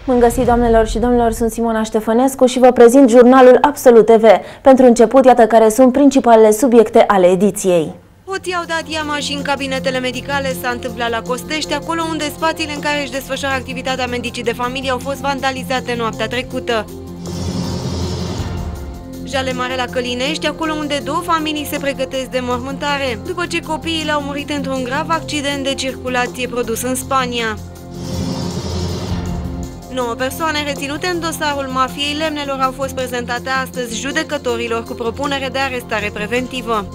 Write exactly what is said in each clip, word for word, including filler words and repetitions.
Bun găsit, doamnelor și domnilor, sunt Simona Ștefănescu și vă prezint jurnalul Absolut T V. Pentru început, iată care sunt principalele subiecte ale ediției. Hoții au dat iamași în cabinetele medicale, s-a întâmplat la Costești, acolo unde spațiile în care își desfășoară activitatea medicii de familie au fost vandalizate noaptea trecută. Jale mare la Călinești, acolo unde două familii se pregătesc de mormântare, după ce copiii au murit într-un grav accident de circulație produs în Spania. Nouă persoane reținute în dosarul mafiei lemnelor au fost prezentate astăzi judecătorilor cu propunere de arestare preventivă.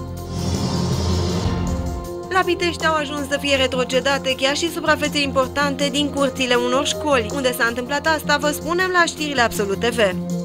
La Pitești au ajuns să fie retrocedate chiar și suprafețe importante din curțile unor școli. Unde s-a întâmplat asta, vă spunem la știrile Absolut T V.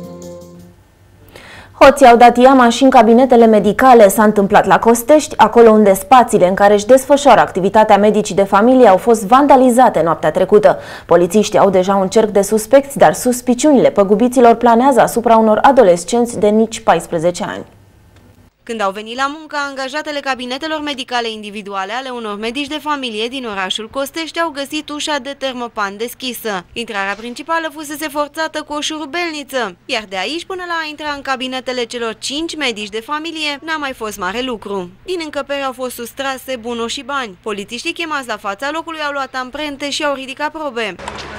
Hoții au dat iamași în cabinetele medicale, s-a întâmplat la Costești, acolo unde spațiile în care își desfășoară activitatea medicii de familie au fost vandalizate noaptea trecută. Polițiștii au deja un cerc de suspecți, dar suspiciunile păgubiților planează asupra unor adolescenți de nici paisprezece ani. Când au venit la muncă, angajatele cabinetelor medicale individuale ale unor medici de familie din orașul Costești au găsit ușa de termopan deschisă. Intrarea principală fusese forțată cu o șurubelniță, iar de aici până la a intra în cabinetele celor cinci medici de familie n-a mai fost mare lucru. Din încăpere au fost sustrase bunuri și bani. Polițiștii chemați la fața locului au luat amprente și au ridicat probe.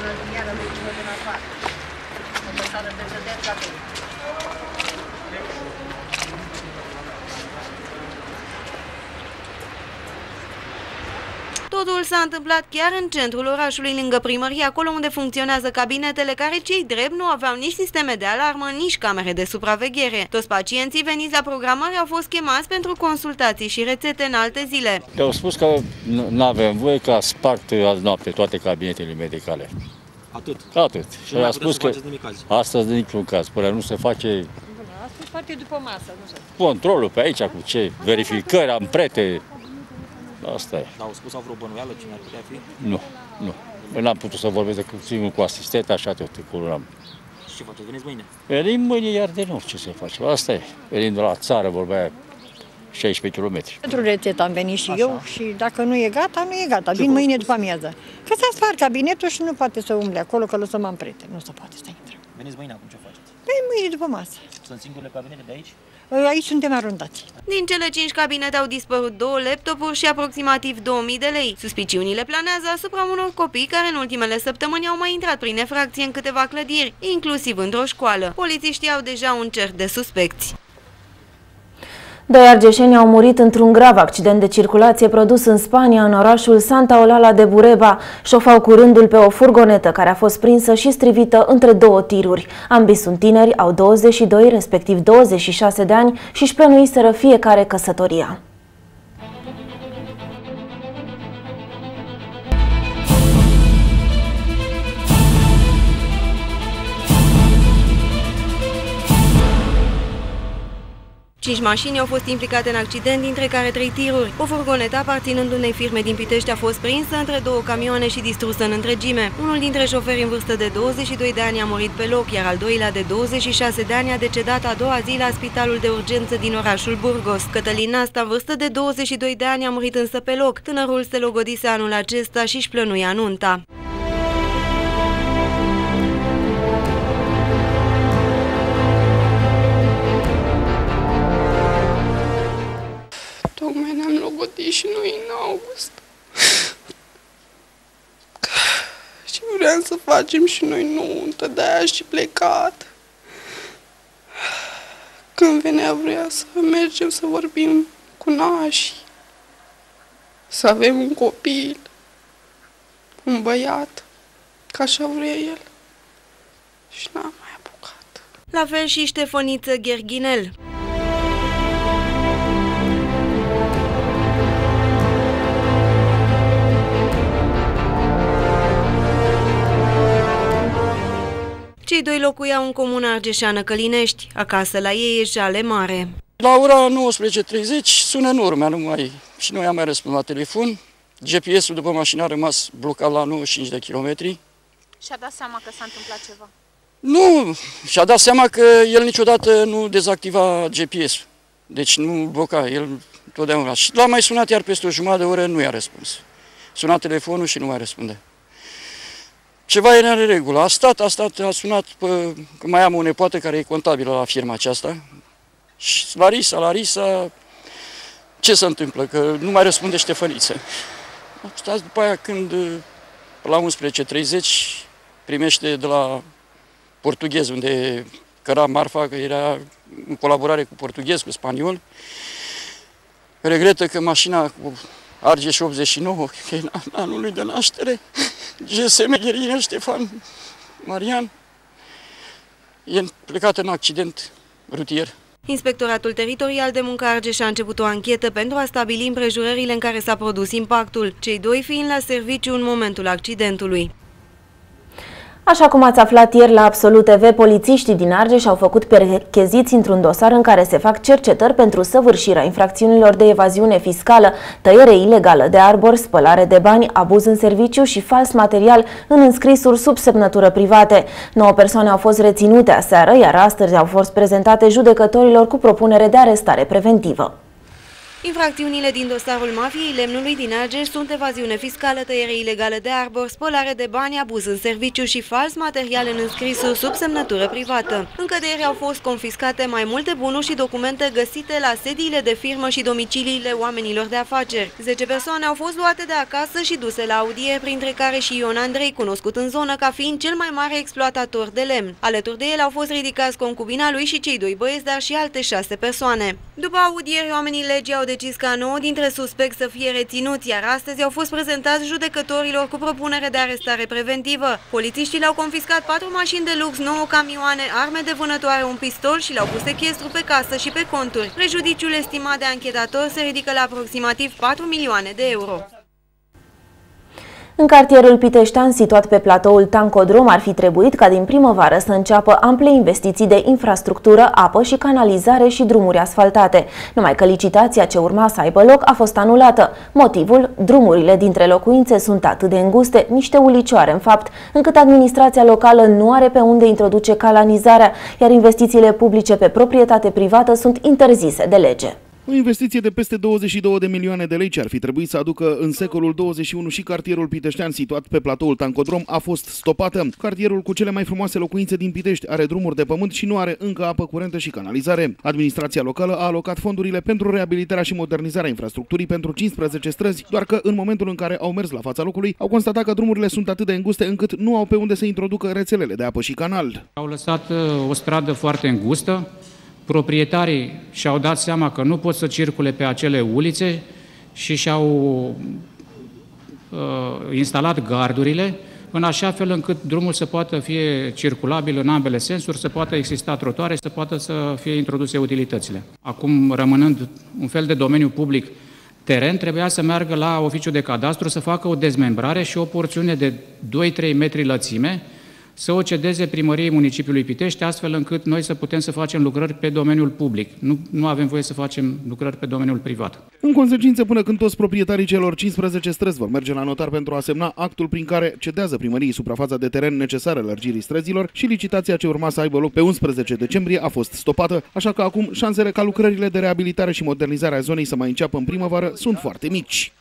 Totul s-a întâmplat chiar în centrul orașului, lângă primărie, acolo unde funcționează cabinetele, care cei drept nu aveau nici sisteme de alarmă, nici camere de supraveghere. Toți pacienții veniți la programare au fost chemați pentru consultații și rețete în alte zile. Le-au spus că nu avem voie, că a spart azi noapte toate cabinetele medicale. Atât? Atât. Și le-a spus că nimic astăzi de niciun caz, până nu se face... Astăzi poate după masă, nu știu. Controlul pe aici, cu ce verificări, amprete. Asta e. Dar au spus, au vreo bănuială cine ar putea fi? Nu, nu. N-am putut să vorbesc decât cu asistent, așa tot, cu am. Și ce faceți? Veniți mâine? Venim mâine iar de nou, ce să facem? Asta e. Venim de la țară, vorba aia, șaisprezece kilometri. Pentru rețetă am venit și așa. Eu și dacă nu e gata, nu e gata. Vin mâine după amiază. Că s-a spart cabinetul și nu poate să umble acolo, că lăsăm amprente. Nu se poate să intre. Veniți mâine acum, ce faceți? Păi mâine după masă. Sunt singurele cabinete de aici? Aici suntem arundați. Din cele cinci cabinete au dispărut două laptopuri și aproximativ două mii de lei. Suspiciunile planează asupra unor copii care în ultimele săptămâni au mai intrat prin efracție în câteva clădiri, inclusiv într-o școală. Polițiștii au deja un cerc de suspecți. Doi argeșeni au murit într-un grav accident de circulație produs în Spania, în orașul Santa Olalla de Bureba. Șofau cu rândul pe o furgonetă care a fost prinsă și strivită între două tiruri. Ambii sunt tineri, au douăzeci și doi, respectiv douăzeci și șase de ani și își plănuiseră fiecare căsătoria. Cinci mașini au fost implicate în accident, dintre care trei tiruri. O furgonetă aparținând unei firme din Pitești a fost prinsă între două camioane și distrusă în întregime. Unul dintre șoferi în vârstă de douăzeci și doi de ani a murit pe loc, iar al doilea de douăzeci și șase de ani a decedat a doua zi la spitalul de urgență din orașul Burgos. Cătălin Nasta, în vârstă de douăzeci și doi de ani, a murit însă pe loc. Tânărul se logodise anul acesta și își plănuia nunta. Tocmai ne-am logodit și noi în august. Și vreau să facem și noi nuntă, de-aia și plecat. Când venea vrea să mergem să vorbim cu nașii, să avem un copil, un băiat, că așa vrea el. Și n-am mai apucat. La fel și Ștefăniță Gherghinel. Cei doi locuiau în comuna Argeșeană Călinești. Acasă la ei e jale mare. La ora nouăsprezece treizeci sună în urmea, nu mai, și noi am mai răspuns la telefon. G P S-ul după mașină a rămas blocat la nouăzeci și cinci de kilometri. Și-a dat seama că s-a întâmplat ceva? Nu, și-a dat seama că el niciodată nu dezactiva G P S-ul. Deci nu bloca, el totdeauna. Și l-a mai sunat iar peste o jumătate de oră, nu i-a răspuns. Suna telefonul și nu mai răspunde. Ceva era în regulă. A stat, a stat, a sunat, pă, că mai am o nepoată care e contabilă la firma aceasta. Și Larisa, Larisa, ce se întâmplă? Că nu mai răspunde Ștefăniță. Stați după aia când la unsprezece treizeci primește de la portughez, unde căra marfa, că era în colaborare cu portughez, cu spaniol. Regretă că mașina cu Argeș optzeci și nouă, că e anul lui de naștere, G S M Gherina Ștefan Marian, e plecată în accident rutier. Inspectoratul Teritorial de Muncă Argeș a început o anchetă pentru a stabili împrejurările în care s-a produs impactul, cei doi fiind la serviciu în momentul accidentului. Așa cum ați aflat ieri la Absolut T V, polițiștii din Argeș au făcut percheziți într-un dosar în care se fac cercetări pentru săvârșirea infracțiunilor de evaziune fiscală, tăiere ilegală de arbori, spălare de bani, abuz în serviciu și fals material în înscrisuri sub semnătură private. Nouă persoane au fost reținute aseară, iar astăzi au fost prezentate judecătorilor cu propunere de arestare preventivă. Infracțiunile din dosarul mafiei lemnului din Argeș sunt evaziune fiscală, tăiere ilegală de arbori, spălare de bani, abuz în serviciu și fals material în înscrisuri sub semnătură privată. Încă de ieri au fost confiscate mai multe bunuri și documente găsite la sediile de firmă și domiciliile oamenilor de afaceri. Zece persoane au fost luate de acasă și duse la audieri, printre care și Ion Andrei, cunoscut în zonă ca fiind cel mai mare exploatator de lemn. Alături de el au fost ridicați concubina lui și cei doi băieți, dar și alte șase persoane. După audieri, oamenii legii au decis ca nouă dintre suspecți să fie reținuți, iar astăzi au fost prezentați judecătorilor cu propunere de arestare preventivă. Polițiștii le-au confiscat patru mașini de lux, nouă camioane, arme de vânătoare, un pistol și le-au pus sechestru pe casă și pe conturi. Prejudiciul estimat de anchetator se ridică la aproximativ patru milioane de euro. În cartierul Piteștean, situat pe platoul Tancodrom, ar fi trebuit ca din primăvară să înceapă ample investiții de infrastructură, apă și canalizare și drumuri asfaltate. Numai că licitația ce urma să aibă loc a fost anulată. Motivul? Drumurile dintre locuințe sunt atât de înguste, niște ulicioare în fapt, încât administrația locală nu are pe unde introduce canalizarea, iar investițiile publice pe proprietate privată sunt interzise de lege. O investiție de peste douăzeci și două de milioane de lei ce ar fi trebuit să aducă în secolul douăzeci și unu și cartierul Piteștean, situat pe platoul Tancodrom, a fost stopată. Cartierul cu cele mai frumoase locuințe din Pitești are drumuri de pământ și nu are încă apă curentă și canalizare. Administrația locală a alocat fondurile pentru reabilitarea și modernizarea infrastructurii pentru cincisprezece străzi, doar că în momentul în care au mers la fața locului, au constatat că drumurile sunt atât de înguste încât nu au pe unde să introducă rețelele de apă și canal. Au lăsat o stradă foarte îngustă. Proprietarii și-au dat seama că nu pot să circule pe acele ulițe și și-au uh, instalat gardurile în așa fel încât drumul să poată fi circulabil în ambele sensuri, să poată exista trotuare și să poată să fie introduse utilitățile. Acum, rămânând un fel de domeniu public teren, trebuia să meargă la oficiul de cadastru să facă o dezmembrare și o porțiune de doi trei metri lățime să o cedeze primăriei municipiului Pitești, astfel încât noi să putem să facem lucrări pe domeniul public. Nu, nu avem voie să facem lucrări pe domeniul privat. În consecință, până când toți proprietarii celor cincisprezece străzi vor merge la notar pentru a semna actul prin care cedează primăriei suprafața de teren necesară lărgirii străzilor și licitația ce urma să aibă loc pe unsprezece decembrie a fost stopată, așa că acum șansele ca lucrările de reabilitare și modernizare a zonei să mai înceapă în primăvară sunt foarte mici.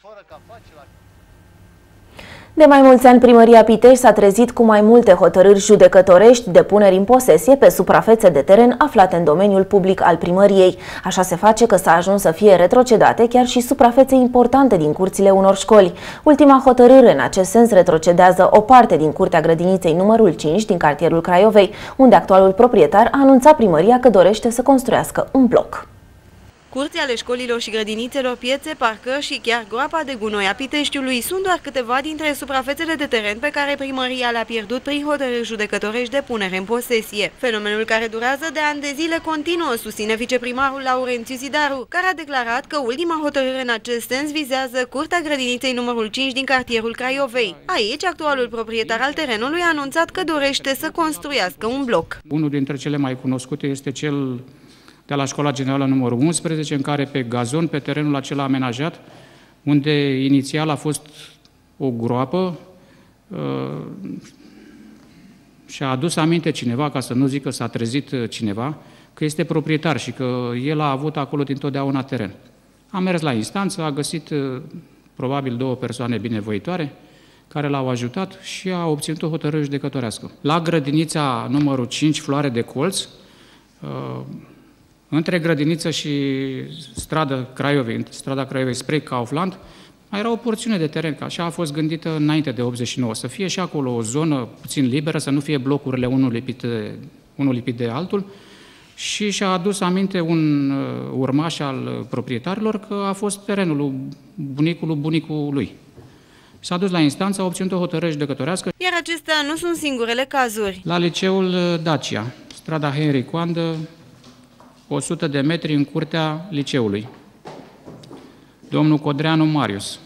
De mai mulți ani, primăria Pitești s-a trezit cu mai multe hotărâri judecătorești de puneri în posesie pe suprafețe de teren aflate în domeniul public al primăriei. Așa se face că s-a ajuns să fie retrocedate chiar și suprafețe importante din curțile unor școli. Ultima hotărâre în acest sens retrocedează o parte din curtea grădiniței numărul cinci din cartierul Craiovei, unde actualul proprietar a anunțat primăria că dorește să construiască un bloc. Curți ale școlilor și grădinițelor, piețe, parcări și chiar groapa de gunoi a Piteștiului sunt doar câteva dintre suprafețele de teren pe care primăria le-a pierdut prin hotărâri judecătorești de punere în posesie. Fenomenul care durează de ani de zile continuă, susține viceprimarul Laurențiu Zidaru, care a declarat că ultima hotărâre în acest sens vizează curtea grădiniței numărul cinci din cartierul Craiovei. Aici, actualul proprietar al terenului a anunțat că dorește să construiască un bloc. Unul dintre cele mai cunoscute este cel de la Școala Generală numărul unsprezece, în care pe gazon, pe terenul acela amenajat, unde inițial a fost o groapă, uh, și-a adus aminte cineva, ca să nu zic că s-a trezit cineva, că este proprietar și că el a avut acolo dintotdeauna teren. A mers la instanță, a găsit uh, probabil două persoane binevoitoare, care l-au ajutat și a obținut o hotărâre judecătorească. La grădinița numărul cinci, Floare de Colț, între grădiniță și strada Craiovei, strada Craiovei spre Kaufland, mai era o porțiune de teren, că așa a fost gândită înainte de optzeci și nouă, să fie și acolo o zonă puțin liberă, să nu fie blocurile unul lipit de, unul lipit de altul, și și-a adus aminte un urmaș al proprietarilor că a fost terenul bunicului bunicului lui. S-a dus la instanță, a obținut o hotărâre judecătorească. Iar acestea nu sunt singurele cazuri. La liceul Dacia, strada Henry Coandă, o sută de metri în curtea liceului. Domnul Codreanu Marius.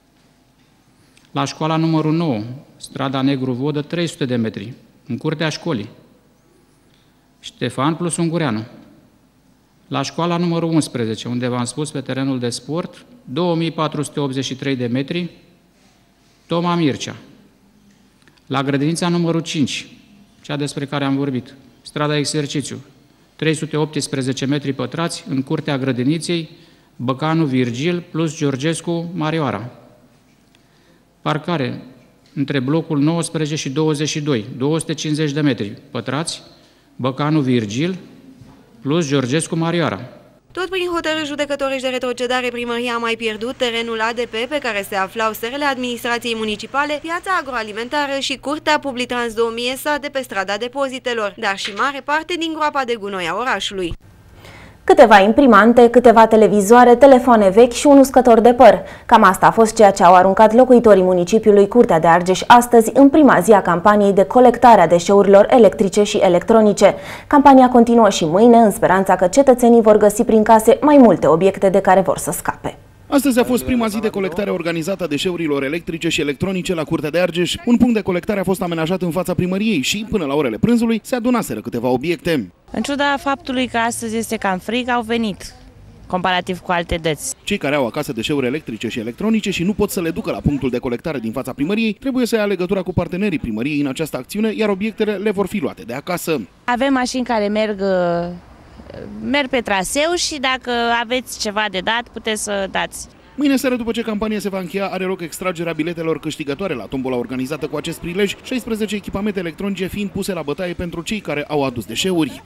La școala numărul nouă, strada Negru Vodă, trei sute de metri, în curtea școlii. Ștefan plus Ungureanu. La școala numărul unsprezece, unde v-am spus, pe terenul de sport, două mii patru sute optzeci și trei de metri, Toma Mircea. La grădinița numărul cinci, cea despre care am vorbit, strada Exercițiu, trei sute optsprezece metri pătrați, în curtea grădiniței, Băcanu Virgil plus Georgescu Marioara. Parcare între blocul nouăsprezece și douăzeci și doi, două sute cincizeci de metri pătrați, Băcanu Virgil plus Georgescu Marioara. Tot prin hotărâri judecătorești de retrocedare, primăria a mai pierdut terenul A D P pe care se aflau serele administrației municipale, piața agroalimentară și curtea Publitrans două mii S A de pe strada depozitelor, dar și mare parte din groapa de gunoi a orașului. Câteva imprimante, câteva televizoare, telefoane vechi și un uscător de păr. Cam asta a fost ceea ce au aruncat locuitorii municipiului Curtea de Argeș astăzi, în prima zi a campaniei de colectare a deșeurilor electrice și electronice. Campania continuă și mâine, în speranța că cetățenii vor găsi prin case mai multe obiecte de care vor să scape. Astăzi a fost prima zi de colectare organizată a deșeurilor electrice și electronice la Curtea de Argeș. Un punct de colectare a fost amenajat în fața primăriei și, până la orele prânzului, se adunaseră câteva obiecte. În ciuda faptului că astăzi este cam frig, au venit, comparativ cu alte dăți. Cei care au acasă deșeuri electrice și electronice și nu pot să le ducă la punctul de colectare din fața primăriei, trebuie să ia legătura cu partenerii primăriei în această acțiune, iar obiectele le vor fi luate de acasă. Avem mașini care merg merg pe traseu și dacă aveți ceva de dat, puteți să dați. Mâine seară, după ce campania se va încheia, are loc extragerea biletelor câștigătoare la tombola organizată cu acest prilej, șaisprezece echipamente electronice fiind puse la bătaie pentru cei care au adus deșeuri.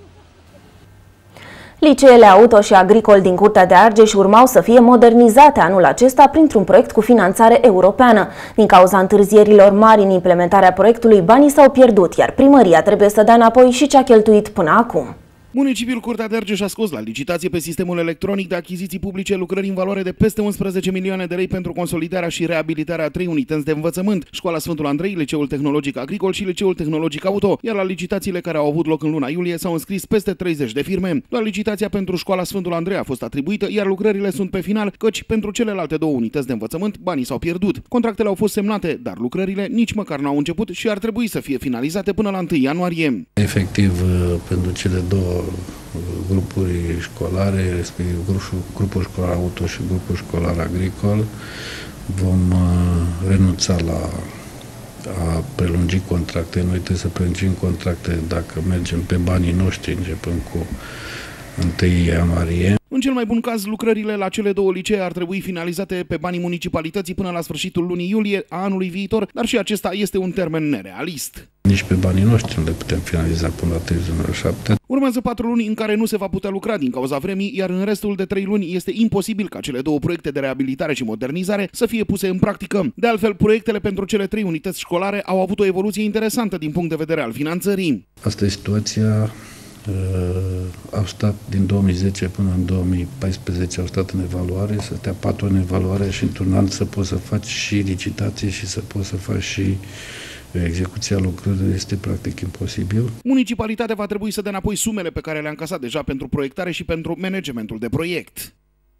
Liceele auto și agricol din Curtea de Argeș urmau să fie modernizate anul acesta printr-un proiect cu finanțare europeană. Din cauza întârzierilor mari în implementarea proiectului, banii s-au pierdut, iar primăria trebuie să dea înapoi și ce a cheltuit până acum. Municipiul Curtea de Argeș a scos la licitație pe sistemul electronic de achiziții publice lucrări în valoare de peste unsprezece milioane de lei pentru consolidarea și reabilitarea a trei unități de învățământ, Școala Sfântul Andrei, Liceul Tehnologic Agricol și Liceul Tehnologic Auto, iar la licitațiile care au avut loc în luna iulie s-au înscris peste treizeci de firme. Doar licitația pentru Școala Sfântul Andrei a fost atribuită, iar lucrările sunt pe final, căci pentru celelalte două unități de învățământ banii s-au pierdut. Contractele au fost semnate, dar lucrările nici măcar n-au început și ar trebui să fie finalizate până la întâi ianuarie. Efectiv, pentru cele două grupuri școlare, respectiv grupul școlar auto și grupul școlar agricol, vom renunța la a prelungi contracte. Noi trebuie să prelungim contracte dacă mergem pe banii noștri, începând cu întâi ianuarie. În cel mai bun caz, lucrările la cele două licee ar trebui finalizate pe banii municipalității până la sfârșitul lunii iulie a anului viitor, dar și acesta este un termen nerealist. Nici pe banii noștri nu le putem finaliza până la treizeci și unu șapte. Urmează patru luni în care nu se va putea lucra din cauza vremii, iar în restul de trei luni este imposibil ca cele două proiecte de reabilitare și modernizare să fie puse în practică. De altfel, proiectele pentru cele trei unități școlare au avut o evoluție interesantă din punct de vedere al finanțării. Asta e situația. Au stat din două mii zece până în două mii paisprezece, au stat în evaluare, să stea patru în evaluare și într-un an să poți să faci și licitație și să poți să faci și execuția lucrărilor, este practic imposibil. Municipalitatea va trebui să dea înapoi sumele pe care le-a încasat deja pentru proiectare și pentru managementul de proiect.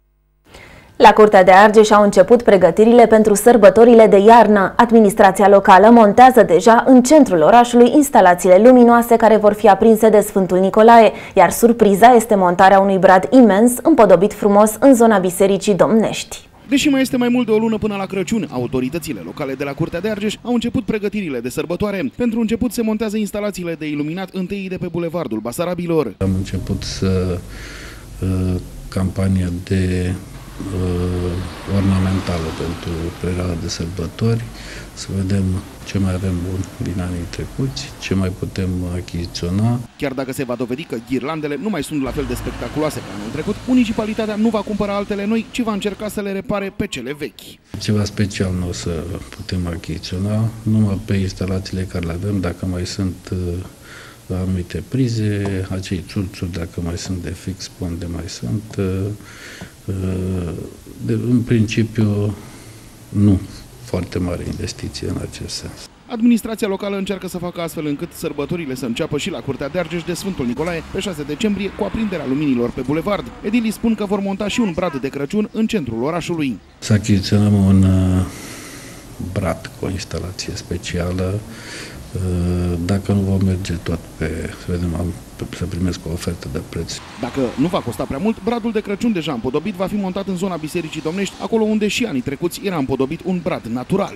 La Curtea de Argeș au început pregătirile pentru sărbătorile de iarnă. Administrația locală montează deja în centrul orașului instalațiile luminoase care vor fi aprinse de Sfântul Nicolae, iar surpriza este montarea unui brad imens împodobit frumos în zona Bisericii Domnești. Deși mai este mai mult de o lună până la Crăciun, autoritățile locale de la Curtea de Argeș au început pregătirile de sărbătoare. Pentru început se montează instalațiile de iluminat întâi de pe Bulevardul Basarabilor. Am început să uh, campania de uh, ornamentală pentru perioada de sărbători, să vedem ce mai avem bun din anii trecuți, ce mai putem achiziționa. Chiar dacă se va dovedi că ghirlandele nu mai sunt la fel de spectaculoase ca anul trecut, municipalitatea nu va cumpăra altele noi, ci va încerca să le repare pe cele vechi. Ceva special nu o să putem achiziționa, numai pe instalațiile care le avem, dacă mai sunt uh, anumite prize, acei țurțuri, dacă mai sunt de fix, pe unde mai sunt. Uh, de, în principiu, nu foarte mare investiție în acest sens. Administrația locală încearcă să facă astfel încât sărbătorile să înceapă și la Curtea de Argeș de Sfântul Nicolae pe șase decembrie cu aprinderea luminilor pe bulevard. Edilii spun că vor monta și un brad de Crăciun în centrul orașului. Să achiziționăm un uh, brad cu o instalație specială. Uh, dacă nu vom merge tot pe, să vedem, am, pe, să primesc o ofertă de preț. Dacă nu va costa prea mult, bradul de Crăciun deja împodobit va fi montat în zona Bisericii Domnești, acolo unde și anii trecuți era împodobit un brad natural.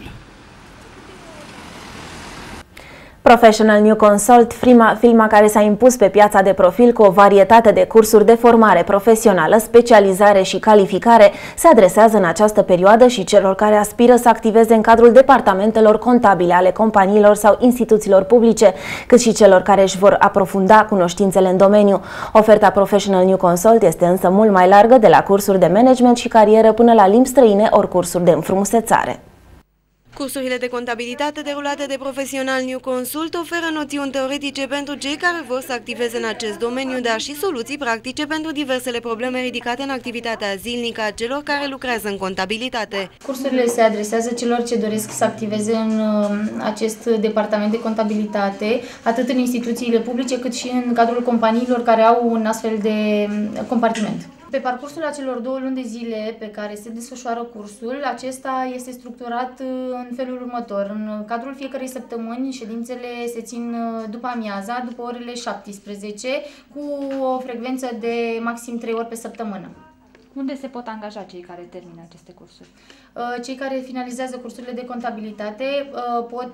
Professional New Consult, firma, firma care s-a impus pe piața de profil cu o varietate de cursuri de formare profesională, specializare și calificare, se adresează în această perioadă și celor care aspiră să activeze în cadrul departamentelor contabile ale companiilor sau instituțiilor publice, cât și celor care își vor aprofunda cunoștințele în domeniu. Oferta Professional New Consult este însă mult mai largă, de la cursuri de management și carieră până la limbi străine ori cursuri de înfrumusețare. Cursurile de contabilitate derulate de Professional New Consult oferă noțiuni teoretice pentru cei care vor să activeze în acest domeniu, dar și soluții practice pentru diversele probleme ridicate în activitatea zilnică a celor care lucrează în contabilitate. Cursurile se adresează celor ce doresc să activeze în acest departament de contabilitate, atât în instituțiile publice cât și în cadrul companiilor care au un astfel de compartiment. Pe parcursul acelor două luni de zile pe care se desfășoară cursul, acesta este structurat în felul următor. În cadrul fiecărei săptămâni, ședințele se țin după amiaza, după orele șaptesprezece, cu o frecvență de maxim trei ori pe săptămână. Unde se pot angaja cei care termină aceste cursuri? Cei care finalizează cursurile de contabilitate pot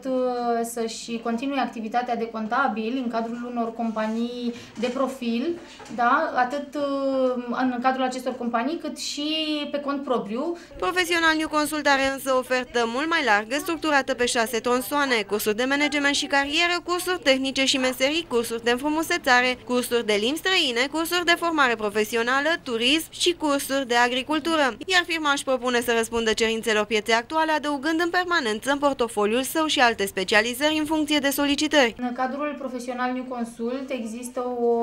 să-și continue activitatea de contabil în cadrul unor companii de profil, da? Atât în cadrul acestor companii, cât și pe cont propriu. Professional New Consult are însă o ofertă mult mai largă, structurată pe șase tronsoane: cursuri de management și carieră, cursuri tehnice și meserii, cursuri de înfrumusețare, cursuri de limbi străine, cursuri de formare profesională, turism și cursuri de agricultură. Iar firma își propune să răspundă cerințelor pieței actuale, adăugând în permanență în portofoliul său și alte specializări în funcție de solicitări. În cadrul Professional New Consult există o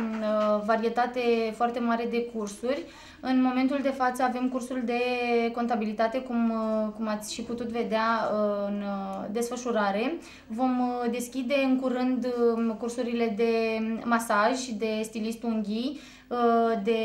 varietate foarte mare de cursuri. În momentul de față avem cursul de contabilitate, cum, cum ați și putut vedea, în desfășurare. Vom deschide în curând cursurile de masaj, de stilist unghii, de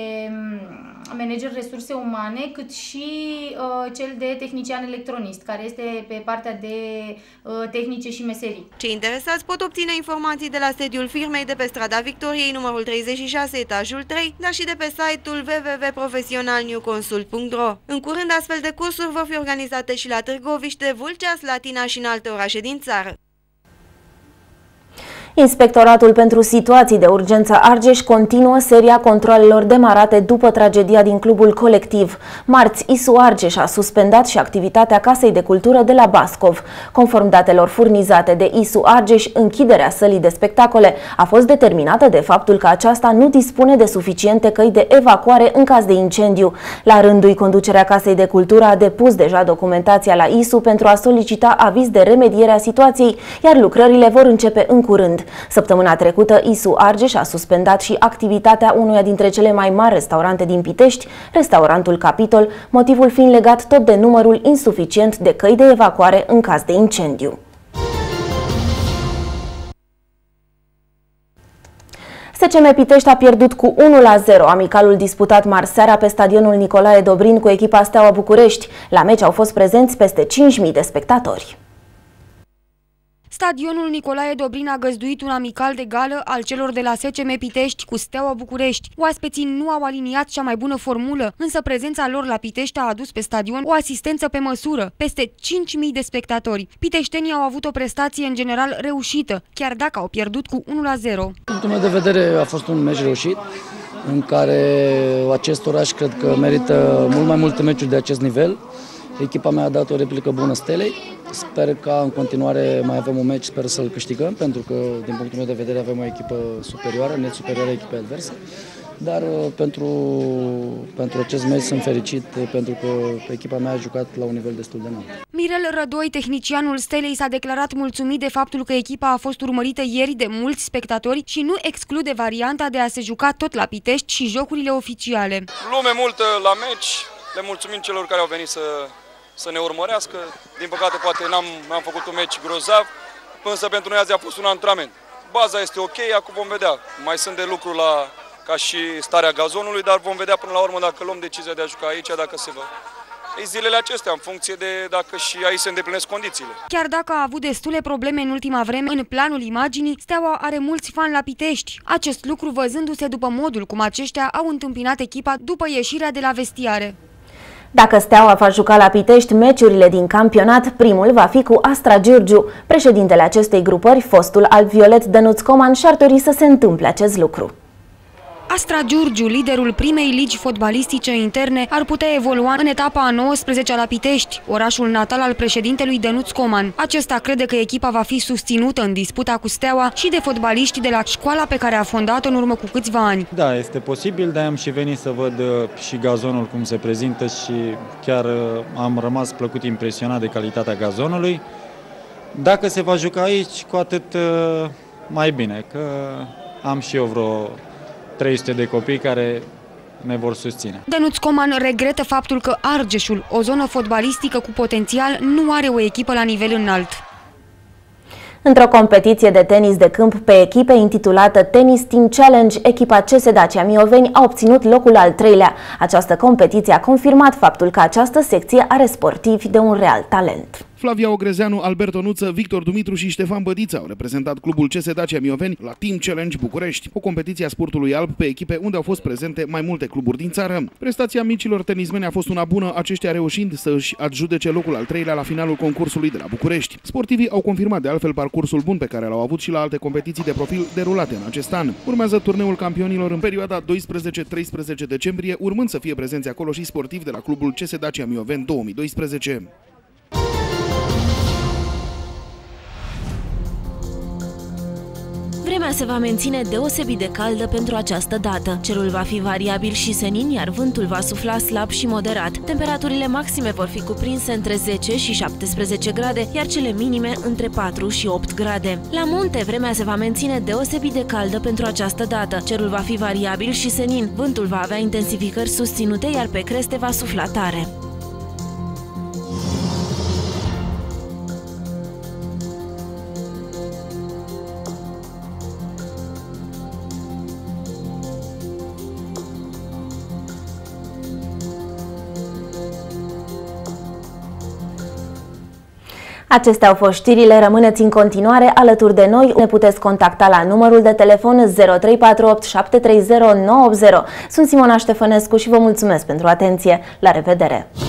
manager resurse umane, cât și cel de tehnician electronist, care este pe partea de tehnice și meserii. Cei interesați pot obține informații de la sediul firmei de pe strada Victoriei, numărul treizeci și șase, etajul trei, dar și de pe site-ul w w w punct professional new consult punct ro. În curând, astfel de cursuri vor fi organizate și la Târgoviște, Vâlcea, Slatina și în alte orașe din țară. Inspectoratul pentru situații de urgență Argeș continuă seria controalelor demarate după tragedia din clubul colectiv. Marți, I S U Argeș a suspendat și activitatea Casei de Cultură de la Bascov. Conform datelor furnizate de I S U Argeș, închiderea sălii de spectacole a fost determinată de faptul că aceasta nu dispune de suficiente căi de evacuare în caz de incendiu. La rândul ei, conducerea Casei de Cultură a depus deja documentația la I S U pentru a solicita aviz de remediere a situației, iar lucrările vor începe în curând. Săptămâna trecută, I S U Argeș a suspendat și activitatea unuia dintre cele mai mari restaurante din Pitești, restaurantul Capitol, motivul fiind legat tot de numărul insuficient de căi de evacuare în caz de incendiu. S C M Pitești a pierdut cu unu la zero amicalul disputat marți seara pe stadionul Nicolae Dobrin cu echipa Steaua București. La meci au fost prezenți peste cinci mii de spectatori. Stadionul Nicolae Dobrin a găzduit un amical de gală al celor de la S C M Pitești cu Steaua București. Oaspeții nu au aliniat cea mai bună formulă, însă prezența lor la Pitești a adus pe stadion o asistență pe măsură, peste cinci mii de spectatori. Piteștenii au avut o prestație în general reușită, chiar dacă au pierdut cu unu la zero. Din punctul meu de vedere a fost un meci reușit. în care acest oraș cred că merită mult mai multe meciuri de acest nivel. Echipa mea a dat o replică bună Stelei. Sper că în continuare mai avem un meci, sper să-l câștigăm, pentru că din punctul meu de vedere avem o echipă superioară, net superioară echipei adverse. Dar pentru, pentru acest meci sunt fericit pentru că echipa mea a jucat la un nivel destul de înalt. Mirel Rădoi, tehnicianul Stelei, s-a declarat mulțumit de faptul că echipa a fost urmărită ieri de mulți spectatori și nu exclude varianta de a se juca tot la Pitești și jocurile oficiale. Lume multă la meci, le mulțumim celor care au venit să, să ne urmărească. Din păcate poate n-am am făcut un meci grozav, însă pentru noi azi a fost un antrenament. Baza este ok, acum vom vedea. Mai sunt de lucru la ca și starea gazonului, dar vom vedea până la urmă dacă luăm decizia de a juca aici, dacă se va. Ei, zilele acestea, în funcție de dacă și aici se îndeplinesc condițiile. Chiar dacă a avut destule probleme în ultima vreme, în planul imaginii, Steaua are mulți fani la Pitești. Acest lucru văzându-se după modul cum aceștia au întâmpinat echipa după ieșirea de la vestiare. Dacă Steaua va juca la Pitești meciurile din campionat, primul va fi cu Astra Giurgiu. Președintele acestei grupări, fostul alb-violet Dănuț Coman, și-ar dori să se întâmple acest lucru. Astra Giurgiu, liderul primei ligi fotbalistice interne, ar putea evolua în etapa a nouăsprezecea la Pitești, orașul natal al președintelui Dănuț Coman. Acesta crede că echipa va fi susținută în disputa cu Steaua și de fotbaliști de la școala pe care a fondat-o în urmă cu câțiva ani. Da, este posibil, de-aia am și venit să văd și gazonul cum se prezintă și chiar am rămas plăcut impresionat de calitatea gazonului. Dacă se va juca aici, cu atât mai bine, că am și eu vreo trei sute de copii care ne vor susține. Dănuț Coman regretă faptul că Argeșul, o zonă fotbalistică cu potențial, nu are o echipă la nivel înalt. Într-o competiție de tenis de câmp pe echipe intitulată Tennis Team Challenge, echipa C S Dacia Mioveni a obținut locul al treilea. Această competiție a confirmat faptul că această secție are sportivi de un real talent. Flavia Ogrezeanu, Alberto Nuță, Victor Dumitru și Ștefan Bădiță au reprezentat clubul C S Dacia Mioveni la Team Challenge București, o competiție a sportului alb pe echipe unde au fost prezente mai multe cluburi din țară. Prestația micilor tenismeni a fost una bună, aceștia reușind să își adjudece locul al treilea la finalul concursului de la București. Sportivii au confirmat de altfel parcursul bun pe care l-au avut și la alte competiții de profil derulate în acest an. Urmează turneul campionilor în perioada doisprezece treisprezece decembrie, urmând să fie prezenți acolo și sportivi de la clubul C S Dacia Mioveni două mii doisprezece. Vremea se va menține deosebit de caldă pentru această dată. Cerul va fi variabil și senin, iar vântul va sufla slab și moderat. Temperaturile maxime vor fi cuprinse între zece și șaptesprezece grade, iar cele minime între patru și opt grade. La munte, vremea se va menține deosebit de caldă pentru această dată. Cerul va fi variabil și senin, vântul va avea intensificări susținute, iar pe creste va sufla tare. Acestea au fost știrile, rămâneți în continuare alături de noi. Ne puteți contacta la numărul de telefon zero trei patru opt șapte trei zero nouă opt zero. Sunt Simona Ștefănescu și vă mulțumesc pentru atenție. La revedere!